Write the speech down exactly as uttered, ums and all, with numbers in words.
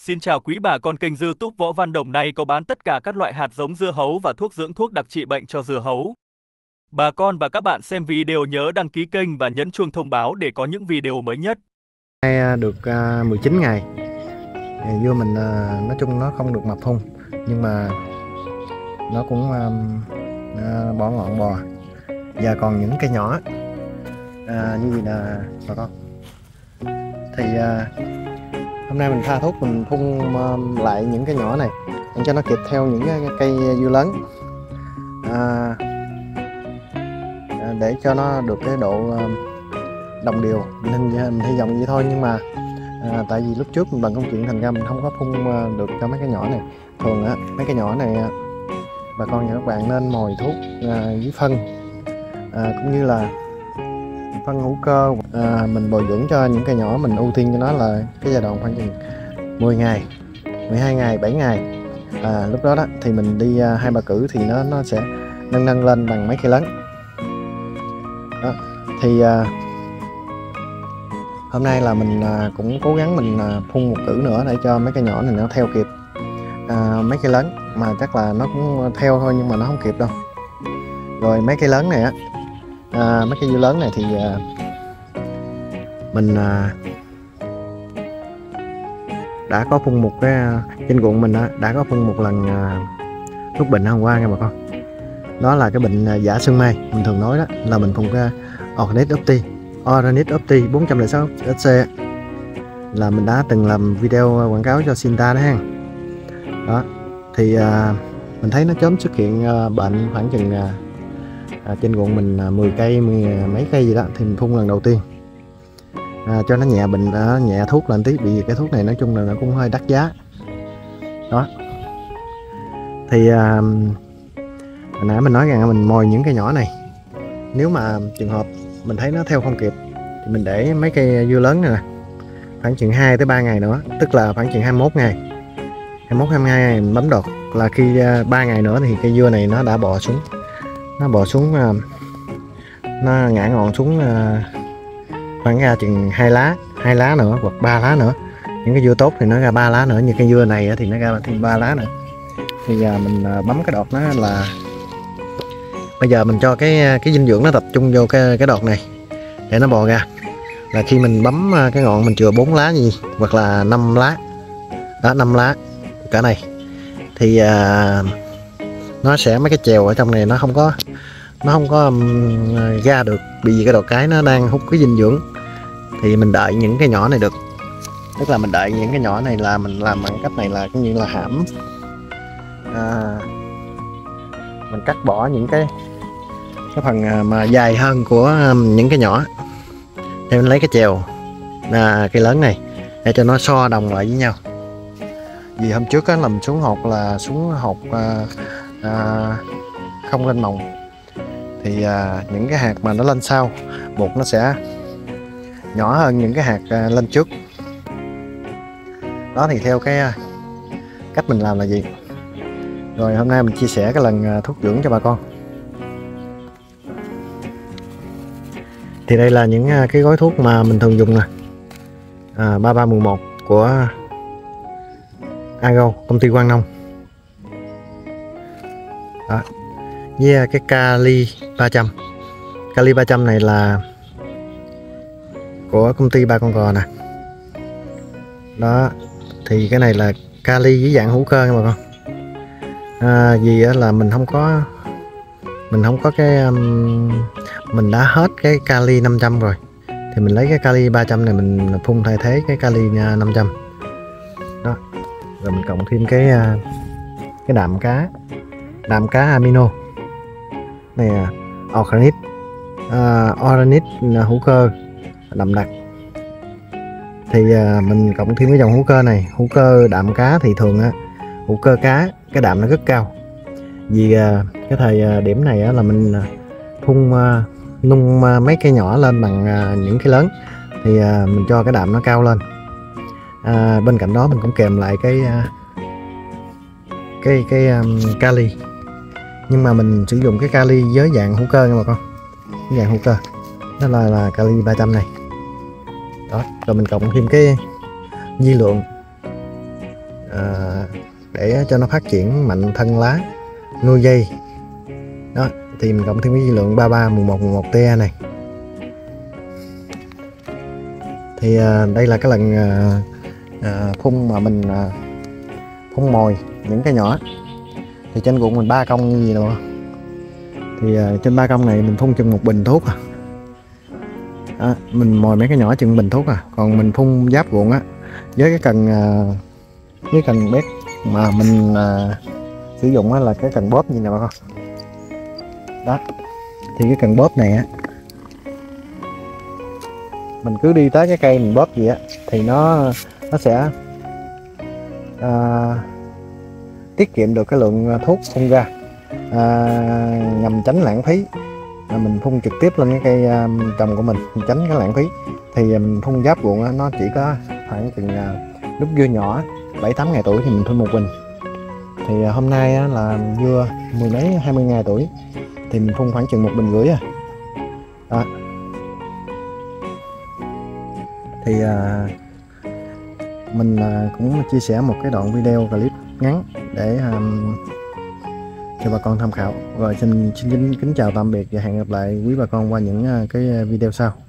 Xin chào quý bà con kênh YouTube Võ Văn Đồng, nay có bán tất cả các loại hạt giống dưa hấu và thuốc dưỡng thuốc đặc trị bệnh cho dưa hấu. Bà con và các bạn xem video nhớ đăng ký kênh và nhấn chuông thông báo để có những video mới nhất. Nay được uh, mười chín ngày, dưa mình uh, nói chung nó không được mập thun, nhưng mà nó cũng uh, uh, bỏ ngọn bò. Và còn những cây nhỏ uh, như vậy là bà con. Thì uh, hôm nay mình pha thuốc, mình phun uh, lại những cái nhỏ này để cho nó kịp theo những cái cây dưa lớn, uh, để cho nó được cái độ uh, đồng đều. Mình, mình hy vọng vậy thôi, nhưng mà à, tại vì lúc trước mình bằng công chuyện thành ra mình không có phun uh, được cho mấy cái nhỏ này. Thường á, mấy cái nhỏ này uh, bà con và các bạn nên mồi thuốc uh, với phân, uh, cũng như là phân hữu cơ. Uh, mình bồi dưỡng cho những cây nhỏ, mình ưu tiên cho nó là cái giai đoạn khoảng chừng mười ngày, mười hai ngày, bảy ngày. À, lúc đó đó thì mình đi uh, hai ba cử thì nó nó sẽ nâng nâng lên bằng mấy cây lớn. Đó thì uh, hôm nay là mình uh, cũng cố gắng mình uh, phun một cử nữa để cho mấy cây nhỏ này nó theo kịp uh, mấy cây lớn, mà chắc là nó cũng theo thôi nhưng mà nó không kịp đâu. Rồi mấy cây lớn này á, uh, mấy cây dưa lớn này thì uh, mình uh, đã có phun một cái uh, trên ruộng mình uh, đã có phun một lần uh, thuốc bệnh hôm qua nha bà con. Đó là cái bệnh uh, giả sương mai. Mình thường nói đó là mình phun cái Organic Opti Organic Opti bốn không sáu ét xê, là mình đã từng làm video quảng cáo cho Sinta đó ha. Đó thì à, mình thấy nó chớm xuất hiện à, bệnh khoảng chừng à, à, trên ruộng mình à, mười cây, mười mấy cây gì đó, thì mình phun lần đầu tiên à, cho nó nhẹ bệnh, à, nhẹ thuốc lên tí, vì cái thuốc này nói chung là nó cũng hơi đắt giá. Đó thì à, hồi nãy mình nói rằng mình mồi những cây nhỏ này, nếu mà trường hợp mình thấy nó theo không kịp thì mình để mấy cây dưa lớn này nè khoảng chừng hai tới ba ngày nữa, tức là khoảng chừng hai mươi mốt ngày, hai mươi mốt hai mươi hai ngày mình bấm đột, là khi ba ngày nữa thì cây dưa này nó đã bò xuống, nó bò xuống nó ngã ngọn xuống khoảng ra chừng hai lá, hai lá nữa hoặc ba lá nữa. Những cái dưa tốt thì nó ra ba lá nữa, như cây dưa này thì nó ra thêm ba lá nữa. Thì mình bấm cái đọt nó là bây giờ mình cho cái cái dinh dưỡng nó tập trung vô cái cái đọt này để nó bò ra, là khi mình bấm cái ngọn mình chừa bốn lá gì hoặc là năm lá đó, năm lá cả này thì à, nó sẽ mấy cái chèo ở trong này nó không có nó không có um, ra được, vì cái đọt cái nó đang hút cái dinh dưỡng. Thì mình đợi những cái nhỏ này được, tức là mình đợi những cái nhỏ này là mình làm bằng cách này, là cũng như là hãm, à, mình cắt bỏ những cái cái phần mà dài hơn của những cái nhỏ, để mình lấy cái chèo à, cây lớn này để cho nó so đồng lại với nhau. Vì hôm trước á, làm xuống hột là xuống hột à, à, không lên mồng, thì à, những cái hạt mà nó lên sau bột nó sẽ nhỏ hơn những cái hạt à, lên trước. Đó thì theo cái à, cách mình làm là gì. Rồi hôm nay mình chia sẻ cái lần à, thuốc dưỡng cho bà con. Thì đây là những cái gói thuốc mà mình thường dùng nè, à, ba ba một một của Agro, công ty Quang Nông. Đó. Với cái Kali ba trăm, Kali ba trăm này là của công ty Ba Con Cò nè. Đó thì cái này là Kali với dạng hữu cơ nha bà con. À, vì là mình không có mình không có cái um, mình đã hết cái Kali năm trăm rồi, thì mình lấy cái Kali ba trăm này mình phun thay thế cái Kali năm trăm. Đó, rồi mình cộng thêm cái cái đạm cá, đạm cá amino này, organic uh, organic hữu cơ đậm đặc. Thì uh, mình cộng thêm cái dòng hữu cơ này, hữu cơ đạm cá thì thường á, hữu cơ cá cái đạm nó rất cao. Vì uh, cái thời uh, điểm này uh, là mình uh, phun uh, nung uh, mấy cây nhỏ lên bằng uh, những cái lớn, thì uh, mình cho cái đạm nó cao lên. À, bên cạnh đó mình cũng kèm lại cái uh, cái cái um, kali, nhưng mà mình sử dụng cái kali với dạng hữu cơ nha bà con, dạng hữu cơ đó là là kali ba trăm này. Đó, rồi mình cộng thêm cái vi lượng để cho nó phát triển mạnh thân lá, nuôi dây. Đó, thì mình cộng thêm cái dư lượng ba ba mười một mười một T A này. Thì à, đây là cái lần à, à, phun mà mình à, phun mồi những cái nhỏ. Thì trên ruộng mình ba công như gì đâu. Thì à, trên ba công này mình phun chừng một bình thuốc à. À, mình mồi mấy cái nhỏ chừng bình thuốc à. Còn mình phun giáp ruộng á với cái cần à, với cần bét mà mình à, sử dụng á là cái cần bóp như nè bà con. Đó, thì cái cần bóp này á, mình cứ đi tới cái cây mình bóp gì á thì nó nó sẽ à, tiết kiệm được cái lượng thuốc phun ra, à, nhằm tránh lãng phí. À, mình phun trực tiếp lên cái cây à, trồng của mình, mình tránh cái lãng phí. Thì mình phun giáp ruộng á, nó chỉ có khoảng chừng à, lúc dưa nhỏ bảy tám ngày tuổi thì mình phun một bình. Thì à, hôm nay á, là dưa mười mấy hai mươi ngày tuổi thì mình phun khoảng chừng một bình rưỡi à. Đó. Thì à, mình à, cũng chia sẻ một cái đoạn video clip ngắn để à, cho bà con tham khảo. Rồi xin xin kính chào tạm biệt và hẹn gặp lại quý bà con qua những à, cái video sau.